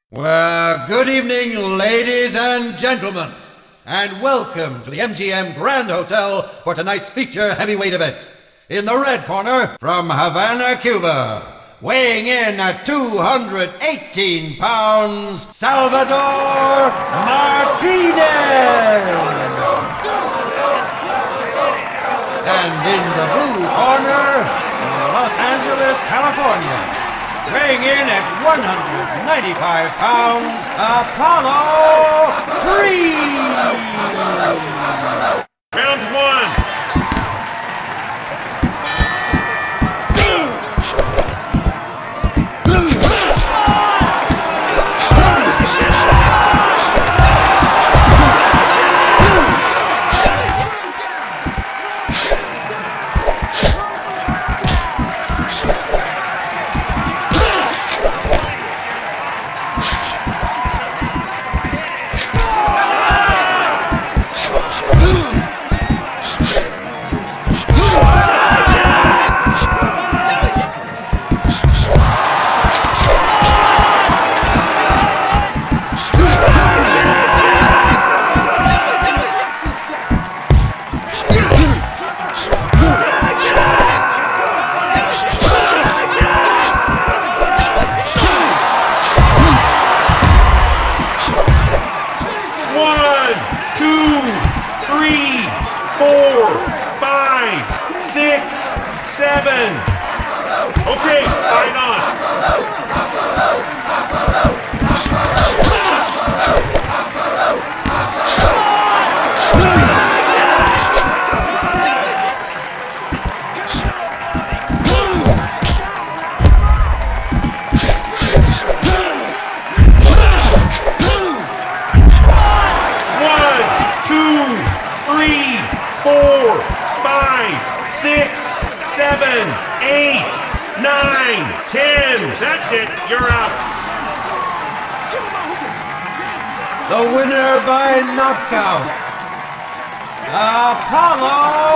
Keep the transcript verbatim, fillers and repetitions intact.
Well, good evening, ladies and gentlemen, and welcome to the M G M Grand Hotel for tonight's feature heavyweight event. In the red corner, from Havana, Cuba, weighing in at two hundred eighteen pounds, Salvador Martinez! And in the blue corner, from Los Angeles, California, weighing in at one hundred ninety-five pounds, Apollo Creed! Round one. One, two, three, four, five, six, seven. Okay, fight on. Four, five, six, seven, eight, nine, ten. That's it. You're out. The winner by knockout, Apollo